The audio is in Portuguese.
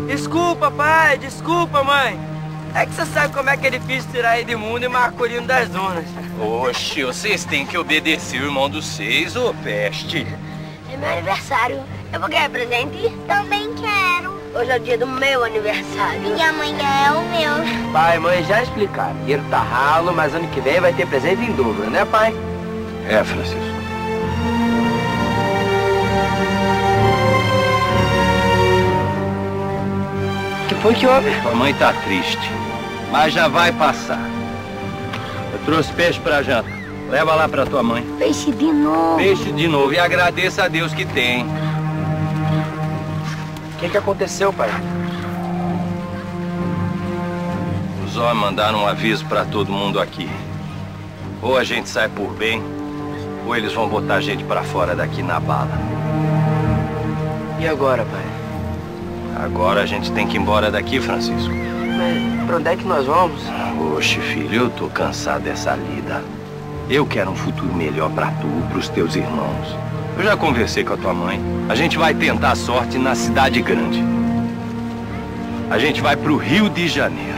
Desculpa, pai, desculpa, mãe. É que você sabe como é que é difícil tirar Edmundo e Marcolino das zonas. Oxe, vocês têm que obedecer o irmão dos seis, ô peste. É meu aniversário. Eu vou ganhar presente? Também quero. Hoje é o dia do meu aniversário. E amanhã é o meu. Pai e mãe já explicaram. Dinheiro tá ralo, mas ano que vem vai ter presente em dobro, né, pai? É, Francisco. O que foi que houve? Tua mãe tá triste, mas já vai passar. Eu trouxe peixe pra janta. Leva lá pra tua mãe. Peixe de novo. Peixe de novo e agradeça a Deus que tem. O que aconteceu, pai? Os homens mandaram um aviso pra todo mundo aqui. Ou a gente sai por bem, ou eles vão botar a gente pra fora daqui na bala. E agora, pai? Agora a gente tem que ir embora daqui, Francisco. Mas pra onde é que nós vamos? Oxe, filho, eu tô cansado dessa lida. Eu quero um futuro melhor pra tu, pros teus irmãos. Eu já conversei com a tua mãe. A gente vai tentar a sorte na cidade grande. A gente vai pro Rio de Janeiro.